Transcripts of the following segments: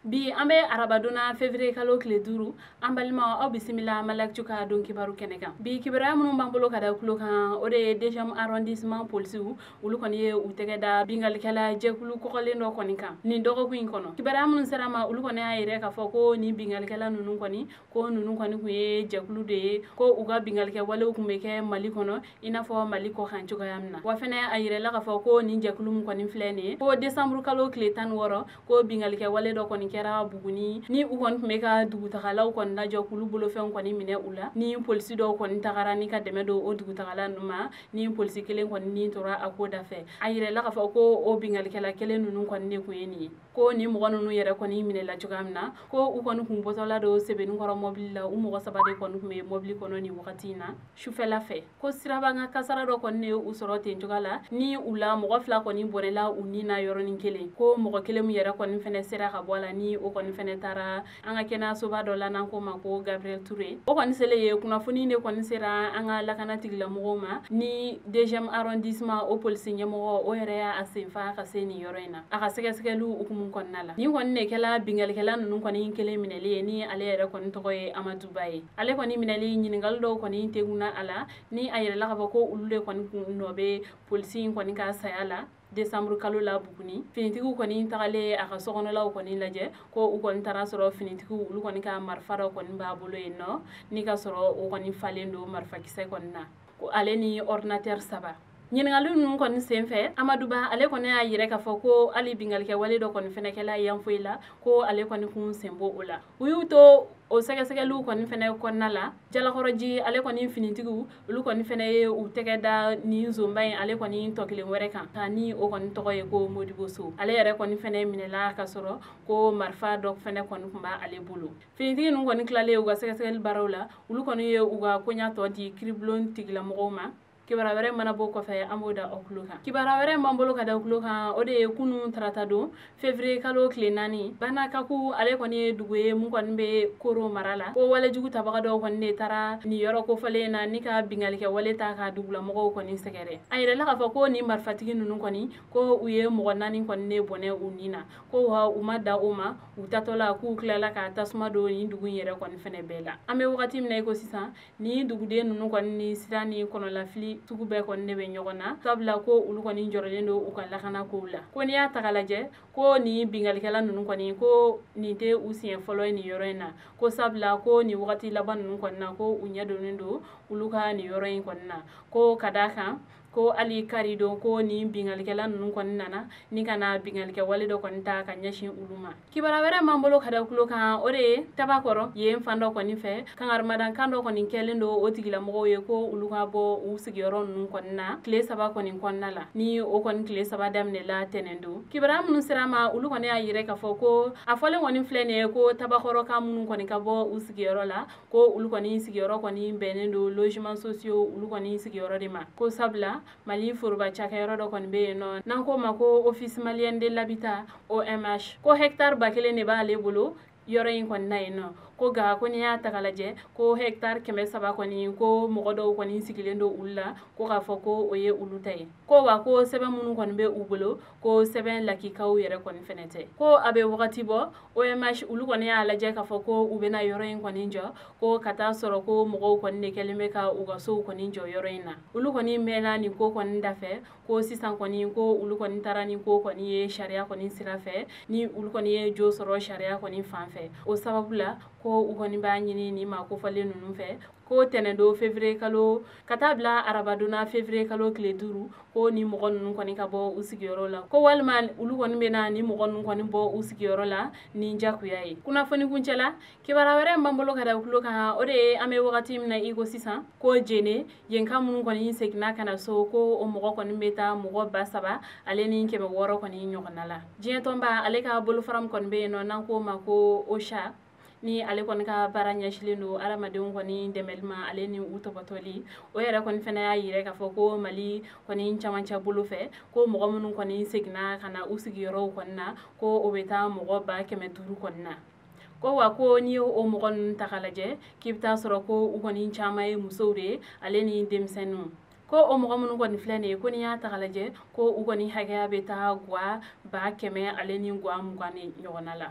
bi ambe arabaduna février kalo kile duru ambalima aw bisimila malak cuka don kibaru keneka bi kibara munun bambolo kada kulo kan o de deuxième arrondissement police ulu koni ye u tegeda bingal kala jekulu ko kolen do koni kan ni dogo kuin kono kibara munun serama ulu koni ayire ka foko ni bingal kala nunun koni ko nunun koni ku ye jekulu de ko uga bingal ke wale ku meke mali kono ina fo mali ko kan cuka yamna wa fene ayire la ka foko ni jekulu mun koni flene ko décembre kalo kile tan woro ko bingal ke wale do koni kera buguni ni u kon meka dugu tagalaw kon na jokulu bolo fen koni mine ula ni police do kon tagara ni ka deme do o dugu tagala numa ni police kelen kon ni tora akoda fe ayire la ka fa ko o bingal kala kelen nunu kon ne ku yeni ko ni mo nunu yere koni mine la jugamna ko u kon kun botola do sebenu koro mobile la u mo sabade kon me mobile kono ni wakati na shufela fe ko siraba nga kasara do kon ne u sorote jugala ni ula mo fla koni borela unina yoro ni kele ko mo kele mu yere kon fene sera ka bola ni o kon fene tara anga kena soba do la nan ko mako Gabriel Touré o kon sele ye kuna funi ne kon sera anga lakana tigla mogoma ni deuxième arrondissement o police nyamo o yere ya asefa ka seni yoroina aka sege segelu ukumun kon nala ni kon ne kala bingal kala nun kon yin kele mineli ni ale yere kon to koy Amadou Baye ale kon mineli nyingal do kon yin teguna ala ni ayere la ka ko ulule kon nobe police kon ka sayala décembre kalo la buguni finitigu koni tagale aka sokono la koni laje ko u koni tara soro finitigu ulu koni ka marfara koni ba bolo eno ni ka soro u koni falendo marfa kise konna ko ale ni ordinateur saba ñingalu nun koni senfe Amadou Ba ale koni a yire ka foko ali bingal ke wale do koni fene kala yan foila ko ale koni kun sembo ola uyuto o sege-segelu koni fene konna la jalakoroji ale koni finitigu ulu koni fene ye u tegeda ni zombay ale koni tokile were kan tani o koni tokoye ko Modibo Sow ale yere koni fene minela ka soro ko marfa dok fene koni kumba ale bulu finitigi nun koni klale uga sege-segel barawla ulu koni ye uga konya to di kriblon tigla mogoma kibara wɛrɛ mana bɔ kɔfɛ an b'o da aw tulo kan kibara wɛrɛ m'an bolo ka da aw tulo kan o de ye kunu tarata don février kalo tile 4 bana kaku ale kɔni ye dugu ye mun kɔni bɛ koro mara la ko walejugu tabaga dɔw kɔni de taara ni yɔrɔ kofɔlen na ni ka bingalikɛ wale ta ka dugulamɔgɔw kɔni sɛgɛrɛ a yɛrɛla k'a fɔ ko ni marifatigi ninnu kɔni ko u ye mɔgɔ 4 kɔni de bɔnɛ u ni na ko wa u ma da o ma u tatɔla k'u tilala ka tasuma don ni dugu in yɛrɛ kɔni fɛnɛ bɛɛ la an bɛ wagati min na i ko sisan ni duguden ninnu kɔni ni sira ni kɔnɔlafili tugu bɛɛ kɔni de bɛ ɲɔgɔn na sabula ko olu kɔni jɔrɔlen don u ka lakana kow la ko n'i y'a ta ka lajɛ ko ni bingalikɛla ninnu kɔni ko nin tɛ u siɲɛ fɔlɔ ye nin yɔrɔ in na ko sabula ko ni wagati laban ninnu kɔni na ko u ɲɛdonnen don olu ka nin yɔrɔ in kɔni na ko ka d'a kan ko ali kari don ko ni bingalikɛla ninnu kɔni nana ni kana bingalikɛ wale dɔ kɔni ta ka ɲɛsin olu ma kibara wɛrɛ m'an bolo ka da kulo kan o de ye tabakɔrɔ yen fan dɔ kɔni fɛ kangarimadan kan dɔ kɔni kɛlen don o tigilamɔgɔw ye ko olu ka bɔ u sigiyɔrɔ ninnu kɔni na tile 3 kɔni kɔnɔna la ni o kɔni tile 3 daminɛla tɛnɛn don kibara minnu sera ma olu kɔni y'a yɛrɛ k'a fɔ ko a fɔlen kɔni filɛ nin ye ko tabakɔrɔ kan minnu kɔni ka bɔ u sigiyɔrɔ la ko olu kɔni sigiyɔrɔ kɔni bɛnnen don logement sociaux olu kɔni sigiyɔrɔ de ma ko sabula Mali foroba cakɛyɔrɔ dɔ kɔni bɛ yen nɔ n'an ko ma ko office malien de l'habitat OMH ko hectare 1000 de b'ale bolo yɔrɔ in kɔni na yen nɔ ko ga ko n'i y'a ta ka lajɛ ko hectare 300 kɔni ko mɔgɔ dɔw kɔni sigilen don olu la ko k'a fɔ ko o ye olu ta ye ko wa ko sɛbɛn minnu kɔni bɛ u bolo ko sɛbɛn lakikaw yɛrɛ kɔni fɛnɛ tɛ ko a bɛ wagati bɔ OMH olu kɔni y'a lajɛ k'a fɔ ko u bɛna yɔrɔ in kɔni jɔ ko ka taa sɔrɔ ko mɔgɔw kɔni de kɛlen bɛ ka u ka sow kɔni jɔ yɔrɔ in na olu kɔni mɛnna nin ko kɔni dafɛ ko sisan kɔni ko olu kɔni taara nin ko kɔni ye sariya kɔni sira fɛ ni olu kɔni ye jo sɔrɔ sariya kɔni fan fɛ o sababu la ko u kɔni b'a ɲini ni ma kofɔlen ninnu fɛ ko tɛnɛn don février kalo ka taa bila arabadonna février kalo tile 5 ko ni mɔgɔ ninnu kɔni ka bɔ u sigiyɔrɔ la ko walima olu kɔni bɛna ni mɔgɔ ninnu kɔni bɔ u sigiyɔrɔ la ni jakuya ye kunnafoni kuncɛ la kibara wɛrɛ m'an bolo ka da tulo kan o de ye an bɛ wagati min na i ko sisan ko jene yen kan minnu kɔni seginna ka na so ko o mɔgɔ kɔni bɛ taa mɔgɔ 3,000 ale ni 600 kɔni ɲɔgɔnna la diɲɛ tɔnba ale ka bolofaram kɔni bɛ yen nɔ n'an ko ma ko OCHA ni ale kɔni ka baara ɲɛsilen don adamadenw kɔni dɛmɛli ma ale ni u tɔbɔtɔli o yɛrɛ kɔni fɛnɛ y'a yɛrɛ k'a fɔ ko Mali kɔni camancɛ bolo fɛ ko mɔgɔ minnu kɔni seginna ka na u sigiyɔrɔw kɔni na ko o bɛ taa mɔgɔ 500,000 kɔni na ko wa ko ni o mɔgɔ ninnu ta ka lajɛ k'i bɛ taa sɔrɔ ko u kɔni caman ye musow de ye ale ni denmisɛnninw ko o mɔgɔ minnu kɔni filɛ nin ye ko n'i y'a ta ka lajɛ ko u kɔni hakɛya bɛ taa guwa 100,000 ale ni guwa 20 ɲɔgɔnna la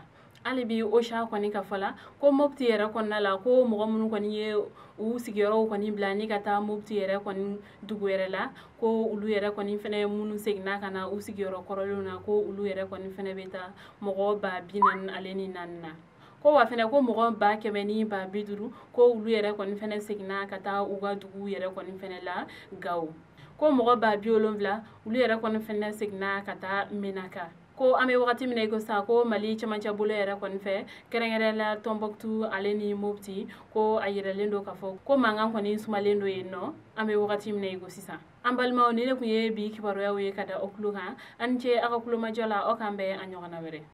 ali bi Ocha kɔni ka fɔla ko Mopti yɛrɛ kɔnɔna la ko mɔgɔ minnu kɔni ye u sigiyɔrɔw kɔni bila ni ka taa Mopti yɛrɛ kɔni dugu yɛrɛ la ko ulu yɛrɛ kɔni fɛnɛ minnu seginna ka na u sigiyɔrɔ kɔrɔlenw na ko ulu yɛrɛ kɔni fɛnɛ bɛ taa mɔgɔ 44 na ko wa fɛnɛ ko mɔgɔ 150 ko ulu yɛrɛ kɔni fɛnɛ seginna ka taa u ka dugu yɛrɛ kɔni fɛnɛ la Gao ko mɔgɔ 70 ulu yɛrɛ kɔni fɛnɛ seginna ka taa Menaka ko an bɛ wagati min na ko sa ko Mali cɛmancɛ bolo yɛrɛ kɔni fɛ kɛrɛnkɛrɛn la Tombouctou ale ni Mopti ko a yiralen do ka fɔ ko mankan kɔni sumalen do yen nɔ an bɛ wagati min na ko sisan an balimaw ni ne kun ye bi kibaruyaw ye ka da o kulo kan ani ce a ka kulomajɔ la aw kan bɛn a ɲɔgɔnna wɛrɛ